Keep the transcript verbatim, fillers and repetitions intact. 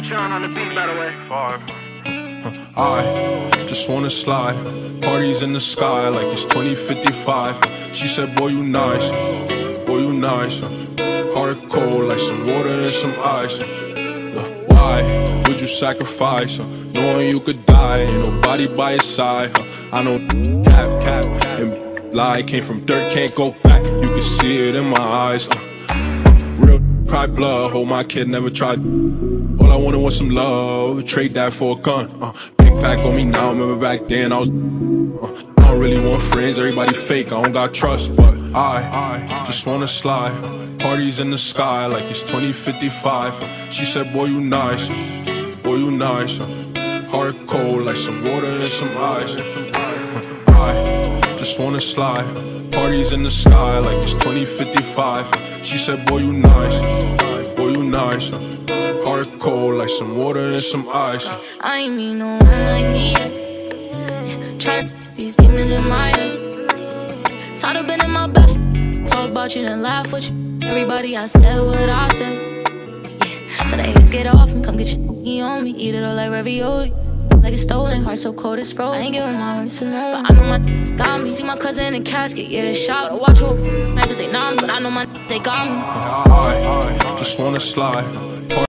John on the beat, by the way. Five. I just wanna slide, parties in the sky like it's twenty fifty-five. She said, boy, you nice, boy, you nice. Heart cold like some water and some ice. Why would you sacrifice, knowing you could die, ain't nobody by your side? I know cap, cap, and lie came from dirt, can't go back. You can see it in my eyes. Real cry blood, hold my kid, never tried. All I wanted was some love, trade that for a gun. Uh, big pack on me now, remember back then I was. Uh, I don't really want friends, everybody fake, I don't got trust. But I just wanna slide, parties in the sky like it's twenty fifty-five. She said, boy, you nice, boy, you nice. Heart cold like some water and some ice. I just wanna slide, parties in the sky like it's twenty fifty-five. She said, boy, you nice, boy, you nice. Heart cold like some water and some ice. I ain't mean no one like me. Yeah. Try to these demons in my head. Tired of being in my best. Talk about you and laugh with you. Everybody, I said what I said. Yeah. So the haters get off and come get you on me. Eat it all like ravioli. Like it's stolen, heart so cold it's frozen. I ain't giving my heart to no one, but I know my got me. See my cousin in the casket, yeah, shot. Gotta watch who, man, cause they know me, but I know my they got me. I just wanna slide.